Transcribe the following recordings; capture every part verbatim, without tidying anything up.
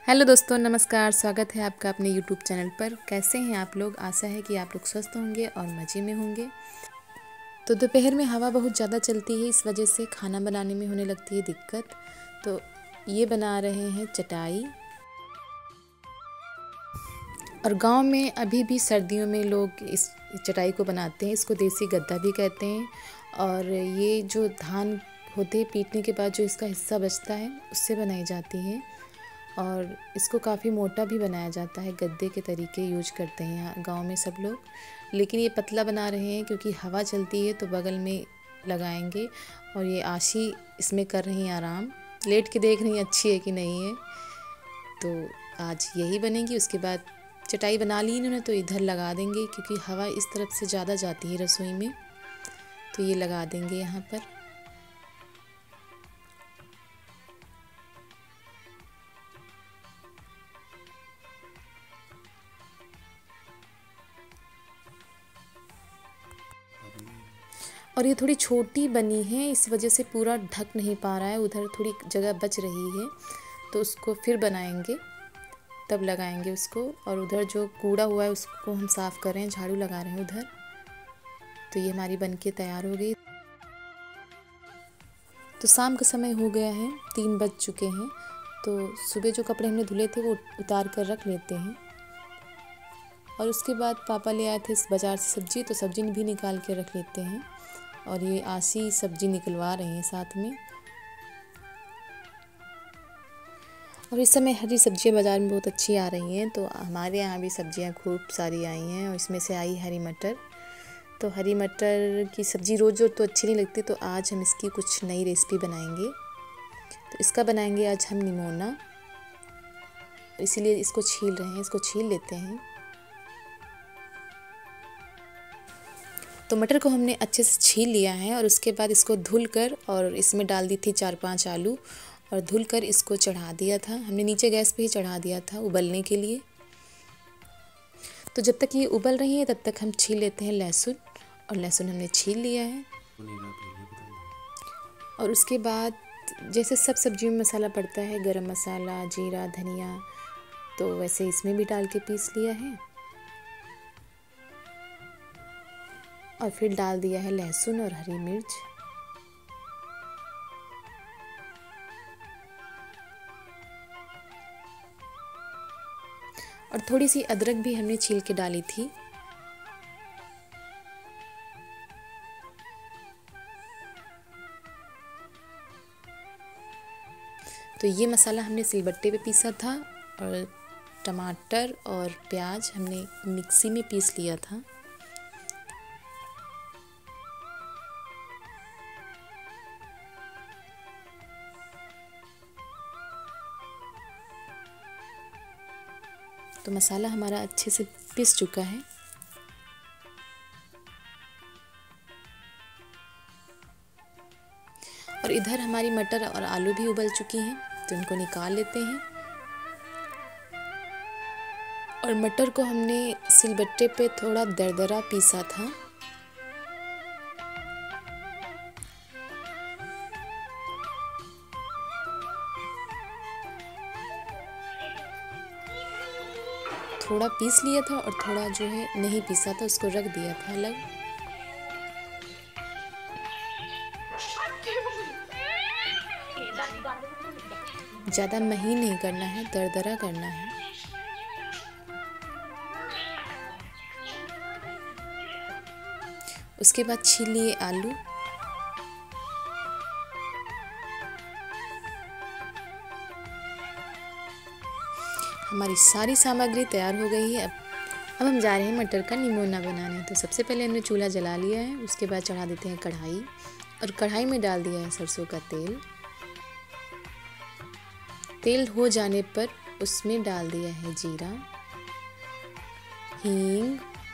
Hello दोस्तों, नमस्कार। स्वागत है आपका अपने यूट्यूब चैनल पर। कैसे हैं आप लोग? आशा है कि आप लोग स्वस्थ होंगे और मज़े में होंगे। तो दोपहर में हवा बहुत ज़्यादा चलती है, इस वजह से खाना बनाने में होने लगती है दिक्कत। तो ये बना रहे हैं चटाई। और गांव में अभी भी सर्दियों में लोग इस चटाई को बनाते हैं। इसको देसी गद्दा भी कहते हैं। और ये जो धान होते हैं पीटने के बाद जो इसका हिस्सा बचता है उससे बनाई जाती है। और इसको काफ़ी मोटा भी बनाया जाता है, गद्दे के तरीके यूज करते हैं यहाँ गांव में सब लोग। लेकिन ये पतला बना रहे हैं क्योंकि हवा चलती है तो बगल में लगाएंगे। और ये आशी इसमें कर रही हैं आराम, लेट के देख रही हैं अच्छी है कि नहीं है। तो आज यही बनेगी। उसके बाद चटाई बना ली इन्होंने तो इधर लगा देंगे, क्योंकि हवा इस तरफ से ज़्यादा जाती है रसोई में, तो ये लगा देंगे यहाँ पर। और ये थोड़ी छोटी बनी है, इस वजह से पूरा ढक नहीं पा रहा है, उधर थोड़ी जगह बच रही है। तो उसको फिर बनाएंगे, तब लगाएंगे उसको। और उधर जो कूड़ा हुआ है उसको हम साफ़ कर रहे हैं, झाड़ू लगा रहे हैं उधर। तो ये हमारी बनके तैयार हो गई। तो शाम का समय हो गया है, तीन बज चुके हैं। तो सुबह जो कपड़े हमने धुले थे वो उतार कर रख लेते हैं। और उसके बाद पापा ले आए थे बाज़ार से सब्ज़ी, तो सब्ज़ी भी निकाल के रख लेते हैं। और ये आशी सब्ज़ी निकलवा रही हैं साथ में। और इस समय हरी सब्जियां बाज़ार में बहुत अच्छी आ रही हैं, तो हमारे यहाँ भी सब्जियां खूब सारी आई हैं। और इसमें से आई हरी मटर। तो हरी मटर की सब्ज़ी रोज़ रोज़ तो अच्छी नहीं लगती, तो आज हम इसकी कुछ नई रेसिपी बनाएंगे। तो इसका बनाएंगे आज हम निमोना, इसीलिए इसको छील रहे हैं। इसको छील लेते हैं। तो मटर को हमने अच्छे से छील लिया है और उसके बाद इसको धुल कर, और इसमें डाल दी थी चार पांच आलू, और धुल कर इसको चढ़ा दिया था हमने। नीचे गैस पे ही चढ़ा दिया था उबलने के लिए। तो जब तक ये उबल रही है तब तक हम छील लेते हैं लहसुन। और लहसुन हमने छील लिया है। और उसके बाद जैसे सब सब्जियों में मसाला पड़ता है, गरम मसाला, जीरा, धनिया, तो वैसे इसमें भी डाल के पीस लिया है। और फिर डाल दिया है लहसुन और हरी मिर्च। और थोड़ी सी अदरक भी हमने छील के डाली थी। तो ये मसाला हमने सिलबट्टे पे पीसा था। और टमाटर और प्याज हमने मिक्सी में पीस लिया था। तो मसाला हमारा अच्छे से पिस चुका है। और इधर हमारी मटर और आलू भी उबल चुकी हैं, तो इनको निकाल लेते हैं। और मटर को हमने सिलबट्टे पे थोड़ा दरदरा पीसा था। थोड़ा पीस लिया था और थोड़ा जो है नहीं पीसा था, उसको रख दिया था अलग। ज़्यादा महीन नहीं करना है, दरदरा करना है। उसके बाद छील लिए आलू। हमारी सारी सामग्री तैयार हो गई है। अब अब हम जा रहे हैं मटर का निमोना बनाने। तो सबसे पहले हमने चूल्हा जला लिया है। उसके बाद चढ़ा देते हैं कढ़ाई। और कढ़ाई में डाल दिया है सरसों का तेल। तेल हो जाने पर उसमें डाल दिया है जीरा, हींग,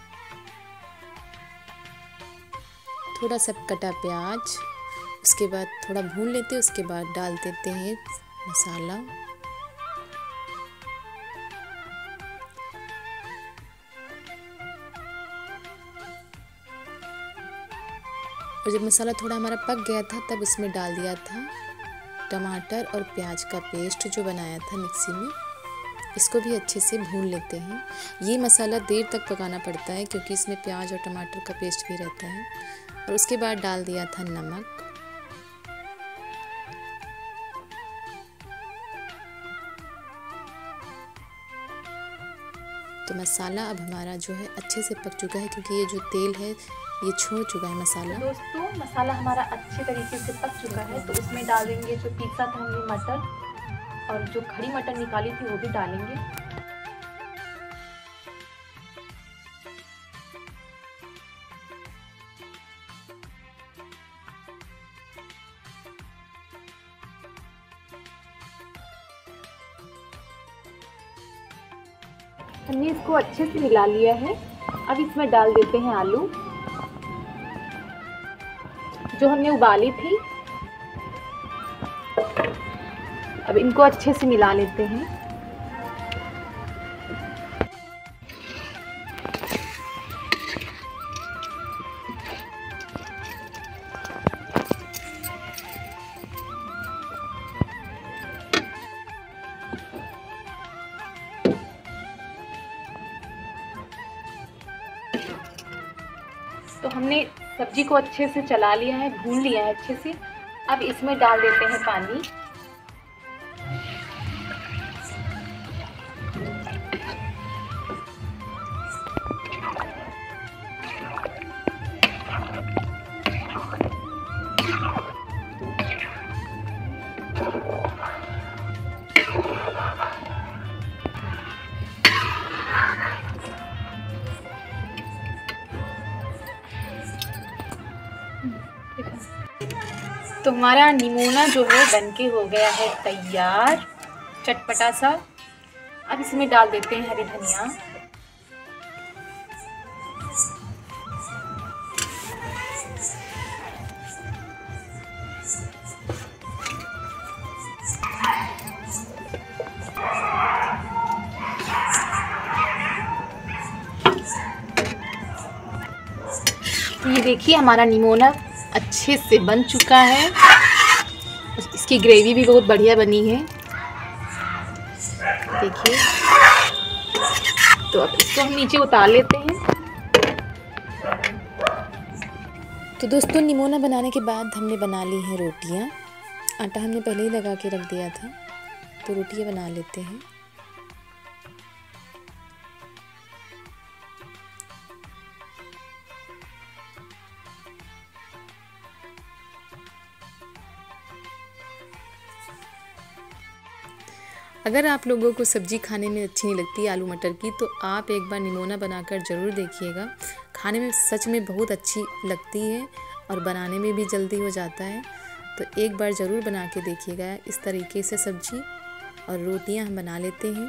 थोड़ा सा कटा प्याज। उसके बाद थोड़ा भून लेते हैं। उसके बाद डाल देते हैं मसाला। और जब मसाला थोड़ा हमारा पक गया था तब उसमें डाल दिया था टमाटर और प्याज का पेस्ट जो बनाया था मिक्सी में। इसको भी अच्छे से भून लेते हैं। ये मसाला देर तक पकाना पड़ता है क्योंकि इसमें प्याज और टमाटर का पेस्ट भी रहता है। और उसके बाद डाल दिया था नमक। तो मसाला अब हमारा जो है अच्छे से पक चुका है क्योंकि ये जो तेल है ये छोड़ चुका है मसाला। दोस्तों मसाला हमारा अच्छे तरीके से पक चुका है, तो उसमें डालेंगे जो पीसा था हमने मटर, और जो खड़ी मटर निकाली थी वो भी डालेंगे। हमने इसको अच्छे से मिला लिया है। अब इसमें डाल देते हैं आलू जो हमने उबाली थी। अब इनको अच्छे से मिला लेते हैं। तो हमने सब्जी को अच्छे से चला लिया है, भून लिया है अच्छे से। अब इसमें डाल देते हैं पानी। तो हमारा निमोना जो है बनके हो गया है तैयार, चटपटा सा। अब इसमें डाल देते हैं हरी धनिया। तो ये देखिए हमारा निमोना अच्छे से बन चुका है। इसकी ग्रेवी भी बहुत बढ़िया बनी है, देखिए। तो अब इसको हम नीचे उतार लेते हैं। तो दोस्तों निमोना बनाने के बाद हमने बना ली हैं रोटियां। आटा हमने पहले ही लगा के रख दिया था, तो रोटियां बना लेते हैं। अगर आप लोगों को सब्ज़ी खाने में अच्छी नहीं लगती आलू मटर की, तो आप एक बार निमोना बनाकर ज़रूर देखिएगा। खाने में सच में बहुत अच्छी लगती है और बनाने में भी जल्दी हो जाता है। तो एक बार ज़रूर बना के देखिएगा। इस तरीके से सब्ज़ी और रोटियां हम बना लेते हैं।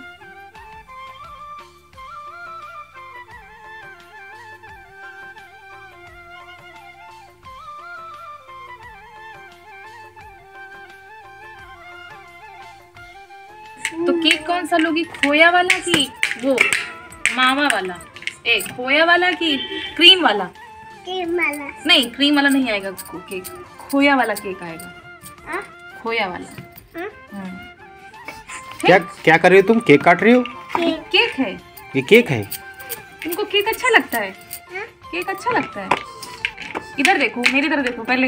तो केक कौन सा लोगी, खोया वाला की वो मावा वाला? एक खोया वाला की क्रीम वाला? क्रीम वाला नहीं, क्रीम वाला नहीं आएगा उसको केक, खोया वाला केक आएगा। आ? खोया वाला। हाँ? क्या क्या कर रही हो तुम? केक काट रही हो? केक है ये केक है? तुमको केक अच्छा लगता है? हाँ? केक अच्छा लगता है? इधर देखो, मेरी तरफ देखो पहले।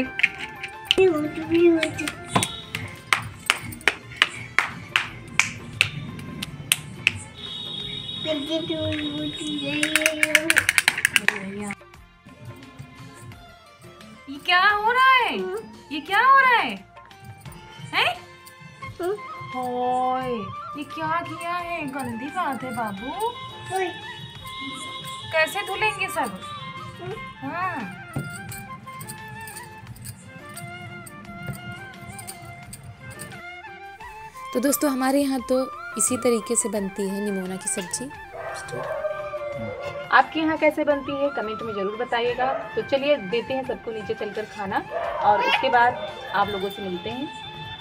ये क्या हो रहा है? ये क्या हो रहा है? हैं? होय, ये क्या किया है? गंदी बात है बाबू। कैसे धुलेंगे सब? हाँ। तो दोस्तों हमारे यहाँ तो इसी तरीके से बनती है निमोना की सब्जी। आपके यहाँ कैसे बनती है कमेंट में ज़रूर बताइएगा। तो चलिए देते हैं सबको नीचे चलकर खाना, और उसके बाद आप लोगों से मिलते हैं।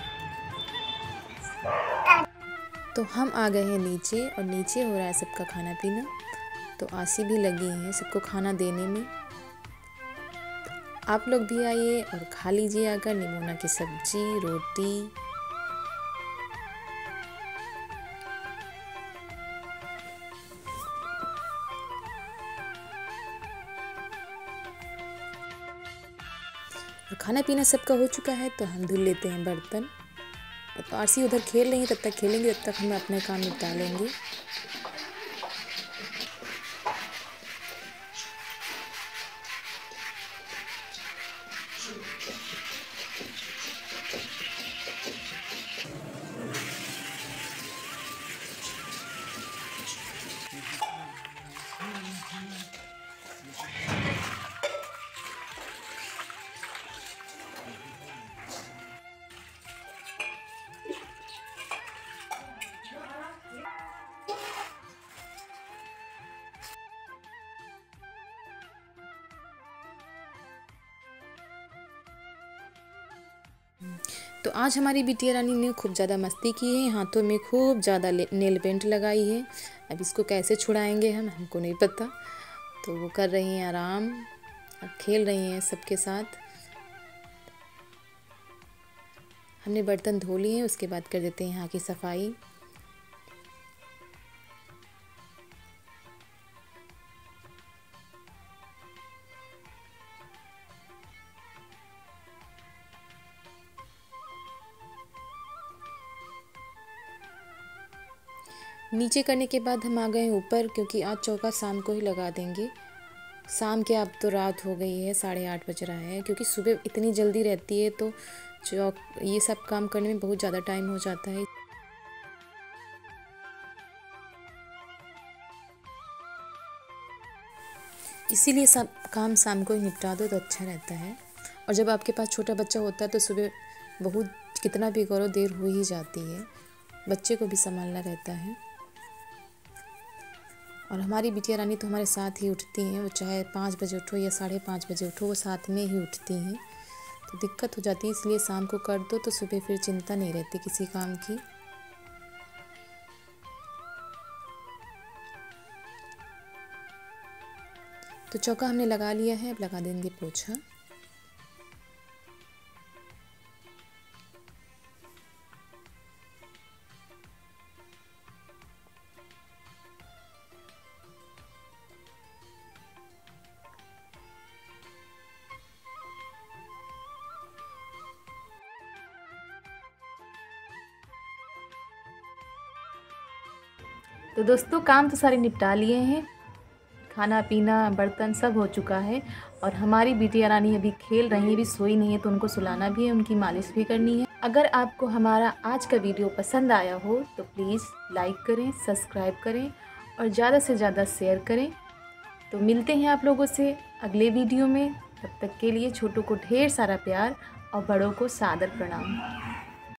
तो हम आ गए हैं नीचे, और नीचे हो रहा है सबका खाना पीना। तो आसी भी लगी हैं सबको खाना देने में। आप लोग भी आइए और खा लीजिए आकर निमोना की सब्जी, रोटी। खाना पीना सबका हो चुका है तो हम धुल लेते हैं बर्तन। तो आरसी उधर खेल रही है, तब तक खेलेंगे, तब तक हम अपने काम निपटा लेंगे। तो आज हमारी बिटिया रानी ने खूब ज़्यादा मस्ती की है, हाथों में खूब ज़्यादा नेल पेंट लगाई है। अब इसको कैसे छुड़ाएंगे हम हमको नहीं पता। तो वो कर रही हैं आराम, अब खेल रही हैं सबके साथ। हमने बर्तन धो लिए हैं, उसके बाद कर देते हैं यहाँ की सफाई। नीचे करने के बाद हम आ गए हैं ऊपर, क्योंकि आज चौका शाम को ही लगा देंगे। शाम के अब तो रात हो गई है, साढ़े आठ बज रहा है, क्योंकि सुबह इतनी जल्दी रहती है तो चौक ये सब काम करने में बहुत ज़्यादा टाइम हो जाता है। इसीलिए सब काम शाम को ही निपटा दो तो अच्छा रहता है। और जब आपके पास छोटा बच्चा होता है तो सुबह बहुत कितना भी करो देर हो ही जाती है, बच्चे को भी संभालना रहता है। और हमारी बिटिया रानी तो हमारे साथ ही उठती हैं, वो चाहे पाँच बजे उठो या साढ़े पाँच बजे उठो, वो साथ में ही उठती हैं। तो दिक्कत हो जाती है, इसलिए शाम को कर दो तो सुबह फिर चिंता नहीं रहती किसी काम की। तो चौका हमने लगा लिया है, अब लगा देंगे पोछा। तो दोस्तों काम तो सारे निपटा लिए हैं, खाना पीना बर्तन सब हो चुका है। और हमारी बिटिया रानी अभी खेल रही है, अभी सोई नहीं है, तो उनको सुलाना भी है, उनकी मालिश भी करनी है। अगर आपको हमारा आज का वीडियो पसंद आया हो तो प्लीज़ लाइक करें, सब्सक्राइब करें और ज़्यादा से ज़्यादा शेयर करें। तो मिलते हैं आप लोगों से अगले वीडियो में, तब तक के लिए छोटों को ढेर सारा प्यार और बड़ों को सादर प्रणाम।